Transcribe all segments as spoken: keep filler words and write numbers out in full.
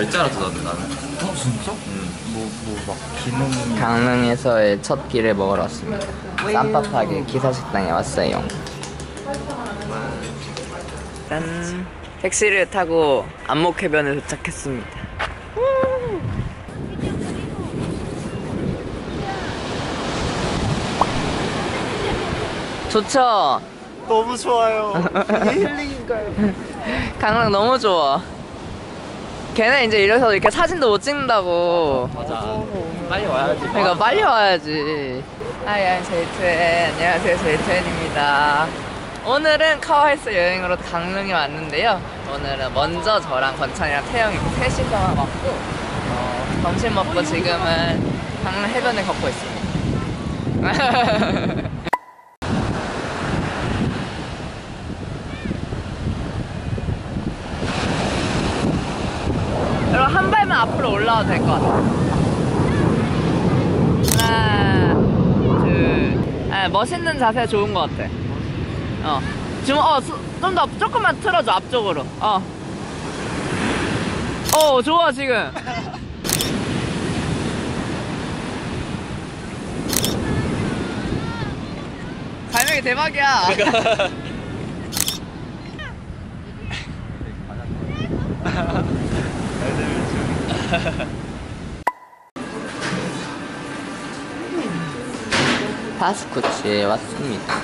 결제하러 들었는데 나는. 어 진짜? 응. 뭐 뭐 막 기능. 강릉에서의 첫 비를 먹으러 왔습니다. 쌈밥하게 기사식당에 왔어요. 짠. 택시를 타고 안목해변에 도착했습니다. 좋죠? 너무 좋아요. 이게 힐링인가요? 강릉 너무 좋아. 걔네 이제 이래서 이렇게 사진도 못 찍는다고. 맞아. 빨리 와야지. 그러니까 빨리 와야지. 하이, 제이투엔. 안녕하세요, 제이투엔입니다. 오늘은 카와이스 여행으로 강릉에 왔는데요. 오늘은 먼저 저랑 건찬이랑 태영이 셋이서 왔고, 어, 점심 먹고 지금은 강릉 해변을 걷고 있습니다. 여러분 한 발만 앞으로 올라와도 될 것 같아요. 하나, 둘, 아, 멋있는 자세 좋은 것 같아. 어, 지금 어, 좀 더 조금만 틀어줘 앞쪽으로. 어, 어, 좋아 지금. 갈매기 대박이야. 파스쿠치에 왔습니다.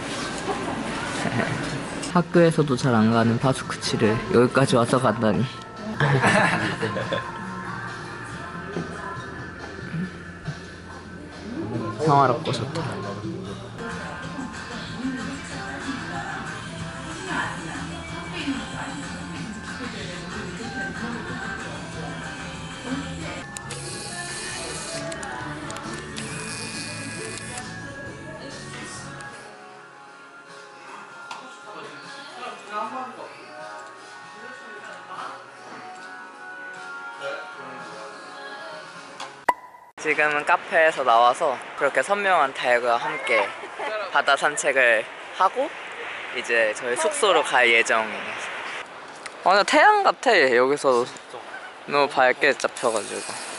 학교에서도 잘 안 가는 파스쿠치를 여기까지 와서 간다니. 평화롭고 좋다. 지금은 카페에서 나와서 그렇게 선명한 달과 함께 바다 산책을 하고 이제 저희 숙소로 갈 예정이에요. 아, 근데 태양 같아. 여기서 너무 밝게 잡혀가지고.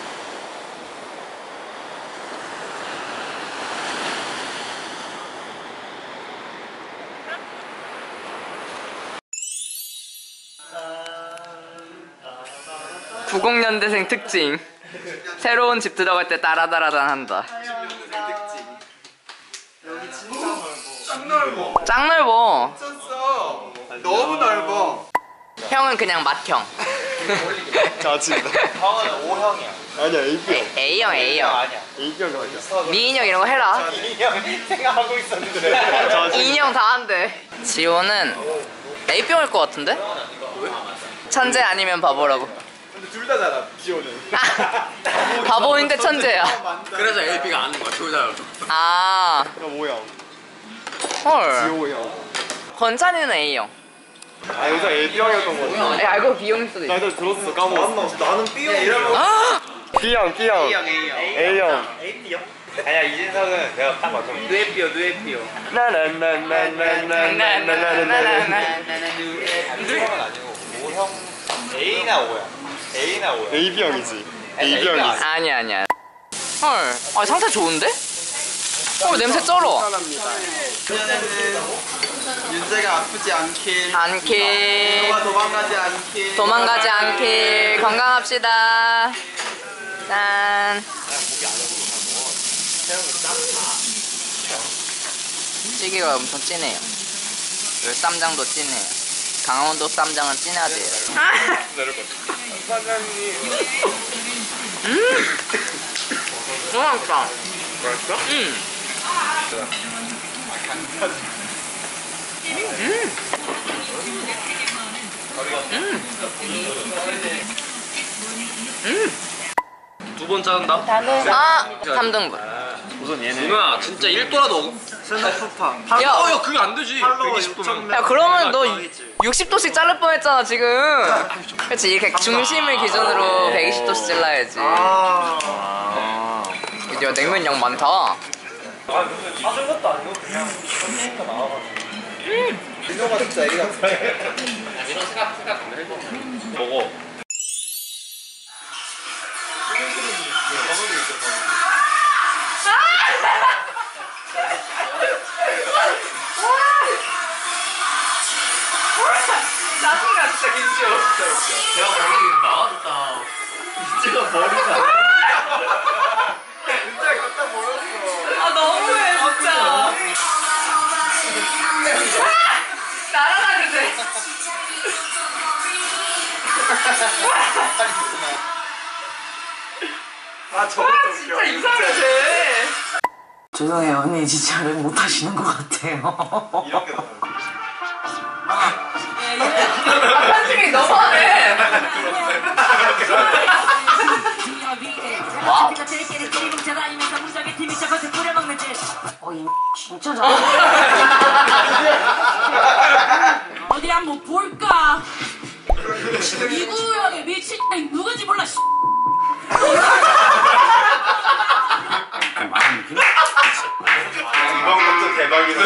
구십 년대생 특징. 새로운 집 들어갈 때 따라다라단 한다. 여기 진짜 넓어. 짱 넓어. 짱 넓어. 미쳤어. 너무 넓어. 형은 그냥 맏형. 짜친다. 형은 오형이야. 아니야 에이비형. A형 A형. 아니야. 에이비형 맞아. 미인형 이런 거 해라. 이형 생각하고 있었는데. 이인형 다 한대. 지호는 A병일 것 같은데? 천재 아니면 바보라고. 근데 둘 다잖아. 지호는. 바보인데 천재야. 그래서 에이비가 아는 거야. 둘 다. 아, 나 뭐야? 헐. 지호형. 건찬이는 A형. 아 여기서 에이비형이었던 거 같아. 야, 알고 B형일 수도 나 있어. 일단 들었어. 까먹었어. 나는 B형. 아! B형 B형. A형 A형. A형. A형? 아니야 이진석은 내가 딱 맞춰. 누에피오 누에피오. 나나나나나나나나나나나. A형은 아니고 오형. A나 오야. A나 오야. 에이비형이지. 에이비형이지. 아니야, 아니야. 헐. 아, 상태 좋은데? 헐, 냄새 쩔어. 윤재가 아프지 않길, 않길. 너가 도망가지 않길, 도망가지 않길. 건강합시다. 짠. 찌개가 엄청 진해요. 여기 쌈장도 진해요. 강원도 쌈장은 진해야 돼요. 음! 너무 맛있다. 맛있어? 음! 음! 음! 음! 두 번 자른다? 아! 삼 등분. 우선 얘는 누나 진짜 일 도라도 스노프파. 야! 어, 야 그게 안 되지. 백이십 도면. 야, 그러면 너 육십 도씩 자를 뻔했잖아 지금. 그렇지, 이렇게 중심을 기준으로 백이십 도씩 잘라야지. 아. 야, 냉면 양 많다. 아 근데 사준 것도 아니고 그냥 컨테이터 나와가지고. 민호가 진짜 애기 같아. 이런 생각 생각 좀 해줘. 먹어. 내가 거기 나와줬다. 민재가 머리가. 진짜 갖다 버렸어. 아 너무해 진짜. 날아가 그래. 아 저거 진짜 이상해 쟤. 죄송해요 언니 진짜를 못하시는 것 같아요. 이런 게 나와요. 아 편집이 너무하네. 어이 진짜 잘해. 어디 한번 볼까? 이 구역에 미친 애 누군지 몰라. 씨. 이번 것도 대박이다.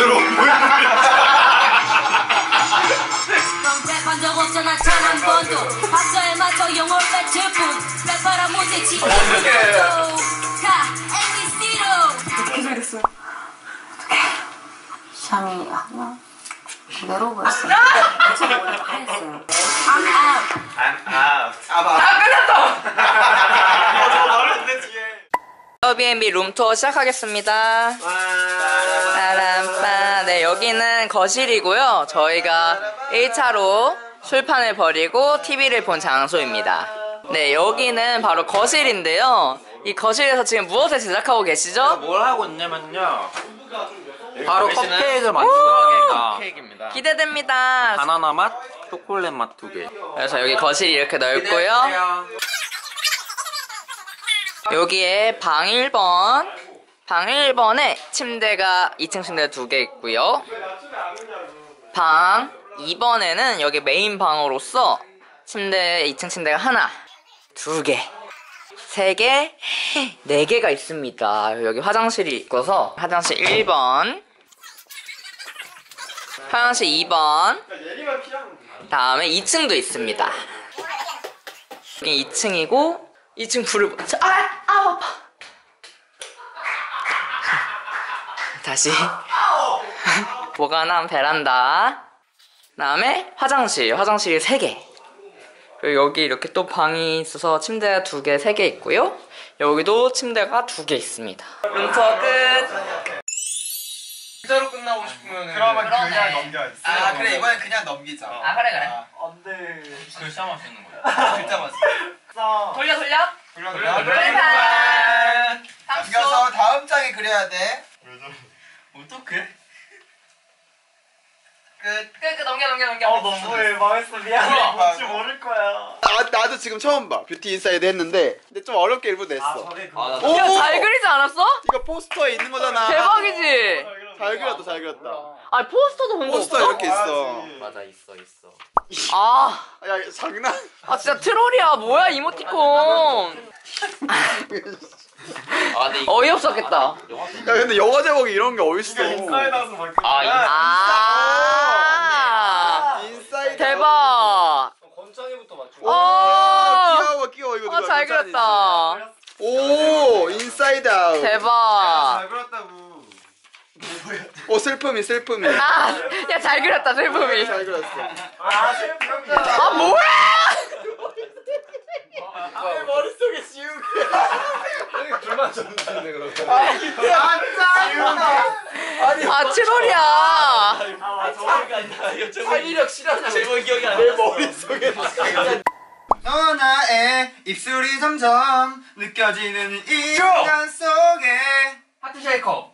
넌 랩한 적 없잖아 단 한 번도. 박자에 맞춰 영어 뱉을 뿐. 랩하라 못해 지금 가 엠비씨로. 어떻게 잘했어요? 어떡해. 샴이 하나 내려버렸어. 제가 원래 하였어요. I'm out. I'm out. 아봐. 아 끝났다. 저 말했는데 뒤에. 에어비앤비 룸투어 시작하겠습니다. 따람빠. 네, 여기는 거실이고요. 저희가 일 차로 술판을 버리고 티비를 본 장소입니다. 네, 여기는 바로 거실인데요. 이 거실에서 지금 무엇을 제작하고 계시죠? 뭘 하고 있냐면요. 바로 컵케이크를 만들어 케이크입니다. 기대됩니다. 바나나 맛, 초콜릿 맛 두 개. 그래서 여기 거실이 이렇게 넓고요. 여기에 방 일 번, 방 일 번에 침대가 이 층 침대 두 개 있고요. 방 이 번에는 여기 메인 방으로서 침대 이 층 침대가 하나, 두 개, 세 개, 네 개가 있습니다. 여기 화장실이 있어서 화장실 일 번, 화장실 이 번, 다음에 이 층도 있습니다. 여기 이 층이고 이 층 불을 보... 아! 아 아파. 다시 보관한 베란다. 그다음에 화장실, 화장실이 세 개. 그리고 여기 이렇게 또 방이 있어서 침대가 두 개, 세 개 있고요. 여기도 침대가 두 개 있습니다. 룸투어 끝. 진짜로 끝나고 싶으면 그러면 그러네. 그냥 넘겨야지. 아 그래 이번엔 그냥 넘기자. 아 그래 그래. 안돼. 글자 맛있는 거야. 글자 맞어. 돌려 돌려. 돌려 돌려, 돌려. 돌려. 돌려. 넘겨서 다음 장에 그려야 돼. 어떡해? 끝. 끝, 끝 넘겨 넘겨 넘겨. 어 너무해. 망했어. 미안해. 뭐야? 뭔지 모를 거야. 나, 나도 지금 처음 봐. 뷰티 인사이드 했는데 근데 좀 어렵게 일부 냈어. 아 저게 그거. 아, 오! 야, 잘 그리지 않았어? 이거 포스터에 있는 거잖아. 대박이지? 잘 그렸다 잘 그렸다. 아 포스터도 본 거 포스터 없어? 이렇게 있어. 맞아, 있어, 있어. 아, 야 장난. 아 진짜 트롤이야. 뭐야 이모티콘. 아, 근데 이거 어이없었겠다. 야 근데 영화 제목이 이런 게 어딨어. 인사이드에서 막. 아, 이거 아, 인사이드. 대박. 권창이부터 맞추. 오 어. 귀여워 귀여워 이거. 아, 누가 잘 괜찮은지. 그렸다. 오 인사이드 아웃. 대박. 잘 그렸다고. 오 슬픔이 슬픔이. 아, 야 잘 그렸다 슬픔이. 잘 그렸어. 아 슬프다. 아 뭐야? 내 머릿속에 지우개. 둘만 줬는데 그러면. 아 트롤이야. 아 저기가 아니라 이거 창의력 실현하고 제목 기억이 안 나. 내 머릿속에. 너 나의 입술이 점점 느껴지는 이 시간 속에 하트 쉐이커.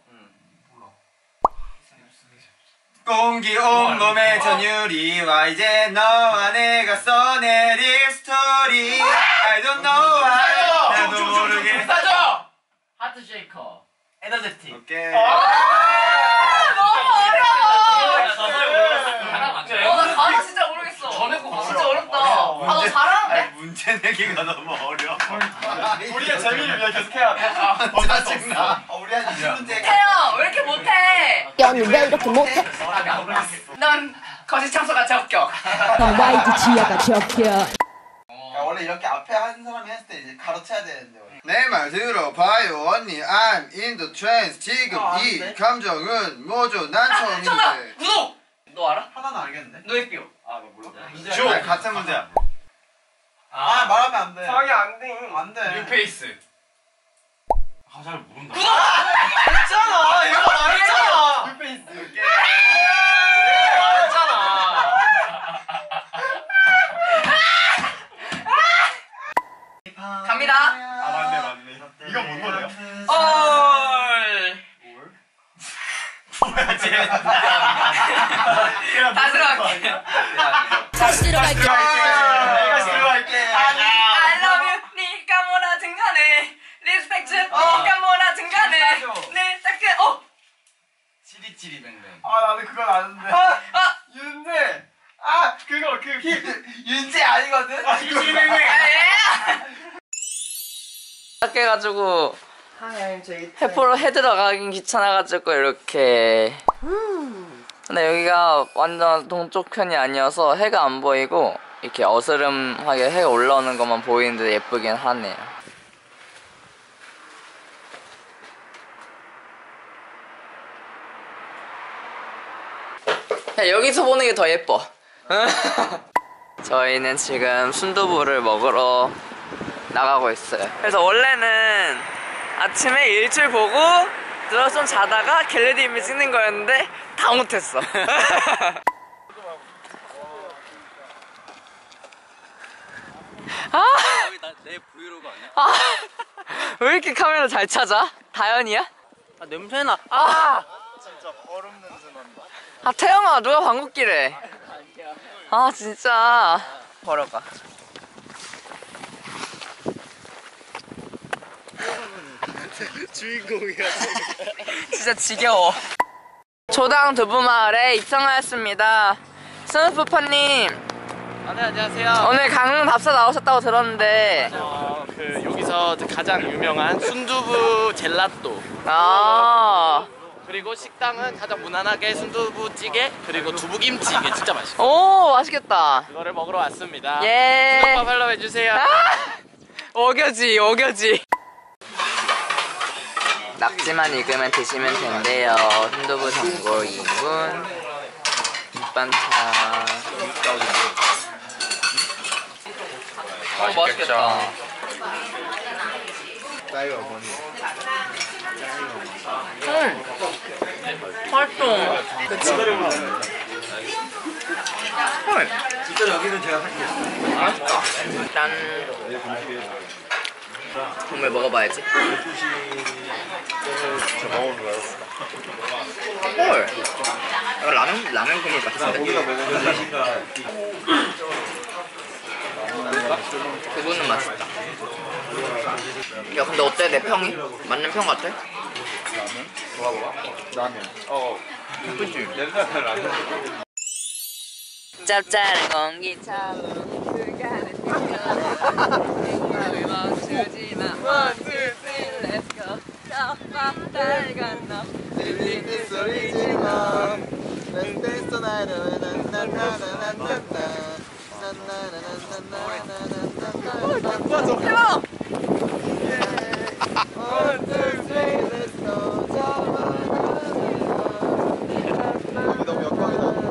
공기 온몸의 전율이와 이제 너와 내가 써내릴 스토리 I don't know why 나도 모르게 싸줘. 하트 쉐이커. 에너제틱. 오케이 너무 어려워. 하나 맞춰. 어, 나 가사 진짜 모르겠어. 전에 거 진짜 어렵다. 아, 너 잘하는데? 문제 내기가 너무 어려워 우리가 재미를 위해 계속 해야 돼. 어 짜증나 어, 우리 한 이십 문제 태영, 왜 이렇게 못해? 야, 언니 왜 이렇게 못해? 넌 거짓 참석같이 합격. 넌 와이드 지하가 적혀. 야, 원래 이렇게 앞에 한 사람이 했을 때 이제 가로채야 되는데. 내 말 들어봐요 언니 I'm in the trance 지금 아, 이 네? 감정은 뭐죠 난 아, 정답! 처음인데 구독! 너 알아? 하나는 알겠는데. 노에피오. 아너 몰라? 줘! 아, 같은 문제야. 아, 말하면 안 돼. 상이 안돼 안 돼. 뉴페이스 아, 잘 모른다. 했잖아 이거 말했잖아 뉴페이스 말했잖아 갑니다. 아, 맞네, 맞네. 이거 뭔 노래야? 얼. 뭐야, 쟤. 다시 들어갈게. 다시 들어갈게. 내가 들어갈게. I love you. 니가 뭐라든 간에 리스펙트. 니가 뭐라든 간에 내 딱그 어. 치리치리 뱅뱅 아, 나는 그건 아는데. 아, 아. 윤재. 아, 그거 그 윤재 아니거든. 치리치리 뱅뱅 이렇게 해가지고 해포로 해 들어가긴 귀찮아가지고 이렇게. 근데 여기가 완전 동쪽 편이 아니어서 해가 안 보이고 이렇게 어스름하게 해가 올라오는 것만 보이는데 예쁘긴 하네요. 야, 여기서 보는 게 더 예뻐. 저희는 지금 순두부를 먹으러 나가고 있어요. 그래서 원래는 아침에 일출 보고 누워서 좀 자다가 겟레디 이미 찍는 거였는데 다 못했어. 아, 내 브이로그 아니야? 아, 왜 이렇게 카메라 잘 찾아? 다현이야? 아 냄새나. 아, 진짜 얼음 냄새 난다. 아 태영아 누가 방귀끼래? 아 진짜 버려가. 주인공이야. 진짜 지겨워. 조당 두부마을에 입성하였습니다. 스누프파님 아, 네 안녕하세요 오늘 강릉 답사 나오셨다고 들었는데 어, 그 여기서 가장 유명한 순두부 젤라또 아, 그리고 식당은 가장 무난하게 순두부찌개 그리고 두부김치 이게 진짜 맛있어 오 맛있겠다. 그거를 먹으러 왔습니다 예. 구독과 팔로우 해주세요 아! 오겨지 오겨지. 낙지만 익으면 드시면 된대요. 순두부 전골 이 인분 밑반찬. 어, 맛있겠다. 짜이 어머니. 음, 활동. 그치? 헐. 진짜 여기는 제가 할게요. 맛있다. 난 국물 먹어봐야지. 저 먹어본 거요. 헐. 이거 라면 라면 국물 같은데. 고기가 먹으면 그거는 맛있다. 야 근데 어때 내 평이? 맞는 평 같아? 라면. 어. 그치? 냄새가 라면. 짭짤한 공기처럼 그간을 뛰어 멈추지 마. One, two, three, let's go. 저 바다를 건너 들리는 소리지만 Let's dance tonight. 형! One, two, three, let's go. 너무 역광이다.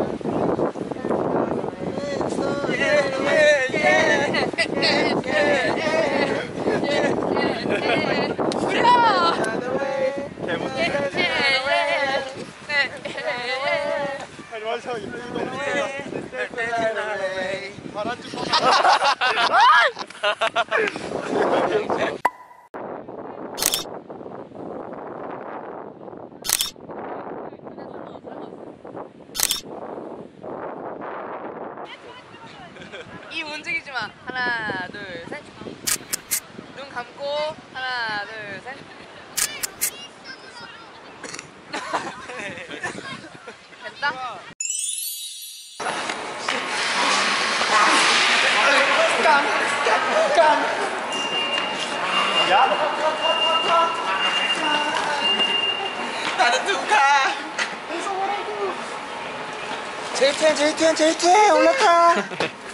입 움직이지 마. 하나, 둘, 셋. 눈 감고 하나, 둘, 셋. 됐다? 나는 누가? 제이텐 제이텐 제이텐 올라타.